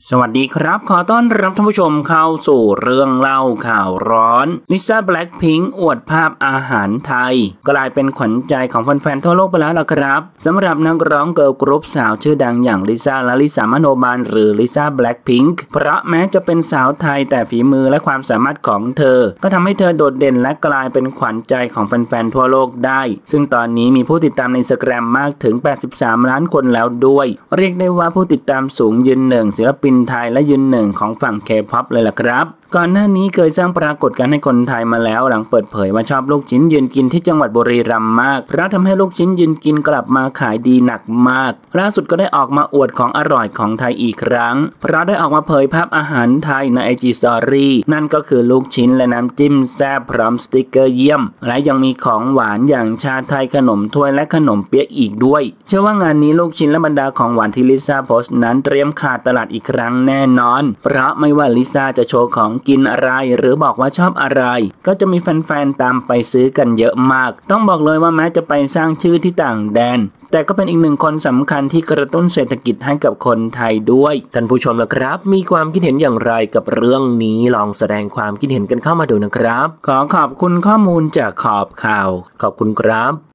สวัสดีครับขอต้อนรับท่านผู้ชมเข้าสู่เรื่องเล่าข่าวร้อนลิซ่าแบล็คพิงค์อวดภาพอาหารไทยกลายเป็นขวัญใจของแฟนๆทั่วโลกไปแล้วล่ะครับสำหรับนักร้องเกิร์ลกรุ๊ปสาวชื่อดังอย่างลิซ่าและลิซ่ามโนบาลหรือลิซ่าแบล็คพิงค์เพราะแม้จะเป็นสาวไทยแต่ฝีมือและความสามารถของเธอก็ทำให้เธอโดดเด่นและกลายเป็นขวัญใจของแฟนๆทั่วโลกได้ซึ่งตอนนี้มีผู้ติดตามใน Instagram มากถึง83ล้านคนแล้วด้วยเรียกได้ว่าผู้ติดตามสูงยืนหนึ่งศิลปินไทยและยืนหนึ่งของฝั่ง K-POP เลยล่ะครับก่อนหน้านี้เคยสร้างปรากฏการณ์ให้คนไทยมาแล้วหลังเปิดเผยว่าชอบลูกชิ้นยืนกินที่จังหวัดบุรีรัมย์มากเพราะทำให้ลูกชิ้นยืนกินกลับมาขายดีหนักมากล่าสุดก็ได้ออกมาอวดของอร่อยของไทยอีกครั้งเพราะได้ออกมาเผยภาพอาหารไทยใน IG Story นั่นก็คือลูกชิ้นและน้ำจิ้มแซ่บพร้อมสติกเกอร์เยี่ยมและยังมีของหวานอย่างชาไทยขนมถ้วยและขนมเปี๊ยะอีกด้วยเชื่อว่างานนี้ลูกชิ้นและบรรดาของหวานที่ลิซ่าโพสต์นั้นเตรียมขาดตลาดอีกครั้งแน่นอนเพราะไม่ว่าลิซ่าจะโชว์ของกินอะไรหรือบอกว่าชอบอะไรก็จะมีแฟนๆตามไปซื้อกันเยอะมากต้องบอกเลยว่าแม้จะไปสร้างชื่อที่ต่างแดนแต่ก็เป็นอีกหนึ่งคนสำคัญที่กระตุ้นเศรษฐกิจให้กับคนไทยด้วยท่านผู้ชมล่ะครับมีความคิดเห็นอย่างไรกับเรื่องนี้ลองแสดงความคิดเห็นกันเข้ามาดูนะครับขอขอบคุณข้อมูลจากขอบข่าวขอบคุณครับ